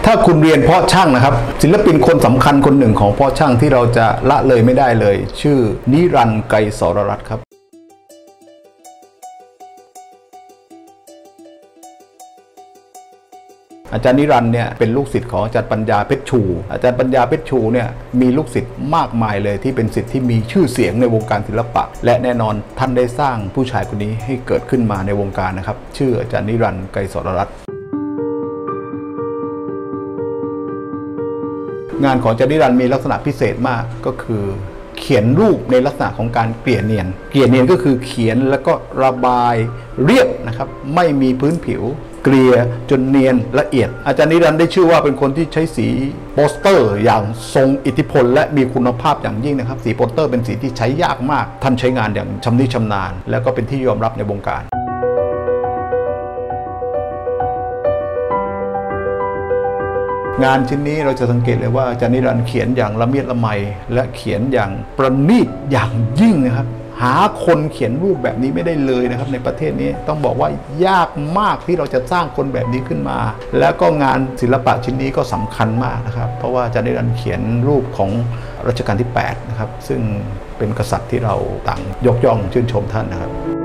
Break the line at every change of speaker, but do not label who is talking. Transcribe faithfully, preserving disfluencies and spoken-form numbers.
ถ้าคุณเรียนเพาะช่างนะครับศิลปินคนสำคัญคนหนึ่งของเพาะช่างที่เราจะละเลยไม่ได้เลยชื่อนิรันดร์ ไกรสรรัตน์ครับอาจารย์นิรันดร์เนี่ยเป็นลูกศิษย์ของอาจารย์ปัญญาเพชรชูอาจารย์ปัญญาเพชรชูเนี่ยมีลูกศิษย์มากมายเลยที่เป็นศิษย์ที่มีชื่อเสียงในวงการศิลปะและแน่นอนท่านได้สร้างผู้ชายคนนี้ให้เกิดขึ้นมาในวงการนะครับชื่ออาจารย์นิรันดร์ ไกรสรรัตน์งานของอาจารย์นิรันดร์มีลักษณะพิเศษมากก็คือเขียนรูปในลักษณะของการเกลี่ยเนียนเกลี่ยเนียนก็คือเขียนแล้วก็ระบายเรียบนะครับไม่มีพื้นผิวเกลี่ยจนเนียนละเอียดอาจารย์นิรันดร์ได้ชื่อว่าเป็นคนที่ใช้สีโปสเตอร์อย่างทรงอิทธิพลและมีคุณภาพอย่างยิ่งนะครับสีโปสเตอร์เป็นสีที่ใช้ยากมากท่านใช้งานอย่างชำนิชำนาญแล้วก็เป็นที่ยอมรับในวงการงานชิ้นนี้เราจะสังเกตเลยว่าอาจารย์นิรันดร์เขียนอย่างละเมียดละไมและเขียนอย่างประณีตอย่างยิ่งนะครับหาคนเขียนรูปแบบนี้ไม่ได้เลยนะครับในประเทศนี้ต้องบอกว่ายากมากที่เราจะสร้างคนแบบนี้ขึ้นมาแล้วก็งานศิลปะชิ้นนี้ก็สำคัญมากนะครับเพราะว่าอาจารย์นิรันดร์เขียนรูปของรัชกาลที่แปดนะครับซึ่งเป็นกษัตริย์ที่เราต่างยกย่องชื่นชมท่านนะครับ